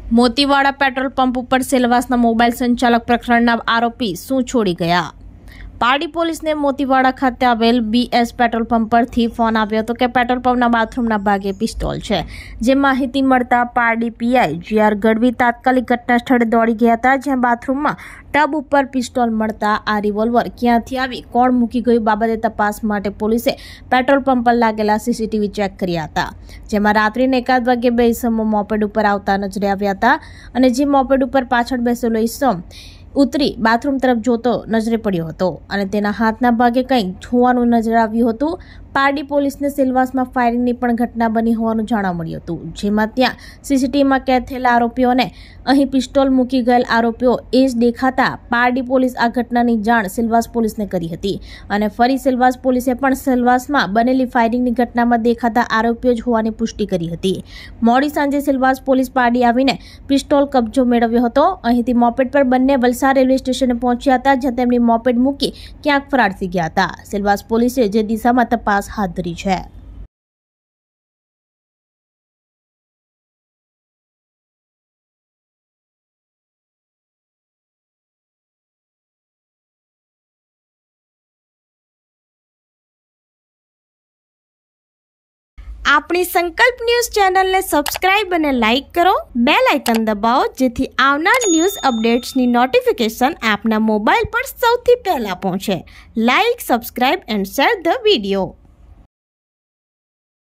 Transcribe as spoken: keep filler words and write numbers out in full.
Motiwada petrol pump ઉપર સેલવાસના mobile સંચાલક પ્રકરણના આરોપી શું છોડી ગયા? પારડી પોલીસને મોતીવાડા ખાતે આવેલ બીએસ પેટ્રોલ પંપ પરથી ફોન આવ્યો હતો કે પેટ્રોલ પંપના બાથરૂમના ભાગે પિસ્તોલ છે, જે માહિતી મળતા પારડી પીઆઈ જીઆર ગઢવી તાત્કાલિક ઘટના સ્થળે દોડી ગયા હતા, જ્યાં બાથરૂમમાં ટબ ઉપર પિસ્તોલ મળતા આ રિવોલ્વર ક્યાંથી આવી, કોણ મૂકી ગયું બાબતે તપાસ માટે પોલીસે પેટ્રોલ પંપ પર લાગેલા સીસીટીવી ચેક કર્યા હતા, જેમાં રાત્રિને એકાદ વાગે બે ઇસમો મોપેડ ઉપર આવતા નજરે આવ્યા હતા અને જે મોપેડ ઉપર પાછળ બેસેલો ઇસમ ઉતરી બાથરૂમ તરફ જોતો નજરે પડ્યો હતો અને તેના હાથના ભાગે કંઈક હોવાનું નજરે આવ્યું હતું। પારડી પોલીસને સેલવાસમાં ફાયરિંગની પણ ઘટના બની હોવાનું જાણવા મળ્યું હતું, જેમાં ત્યાં સીસીટીવીમાં કેદ થયેલા આરોપીઓને અહીં પિસ્તોલ મૂકી ગયેલ આરોપીઓ એ જ દેખાતા પારડી પોલીસ આ ઘટનાની જાણ સેલવાસ પોલીસને કરી હતી અને ફરી સેલવાસ પોલીસે પણ સેલવાસમાં બનેલી ફાયરિંગની ઘટનામાં દેખાતા આરોપીઓ જ હોવાની પુષ્ટિ કરી હતી। મોડી સાંજે સેલવાસ પોલીસ પારડી આવીને પિસ્તોલ કબજો મેળવ્યો હતો। અહીંથી મોપેડ પર બંને વલસાડ રેલવે સ્ટેશને પહોંચ્યા હતા, જ્યાં તેમની મોપેડ મૂકી ક્યાંક ફરાર થઈ ગયા હતા। સેલવાસ પોલીસે જે દિશામાં તપાસ હાથ ધરી છે। આપણી સંકલ્પ ન્યૂઝ ચેનલને સબસ્ક્રાઇબ અને લાઇક કરો, બેલ આઇકન દબાવો, જેથી આવનાર ન્યૂઝ અપડેટ્સની નોટિફિકેશન આપના મોબાઈલ પર સૌથી પહેલા પહોંચે। Like, subscribe and share the video.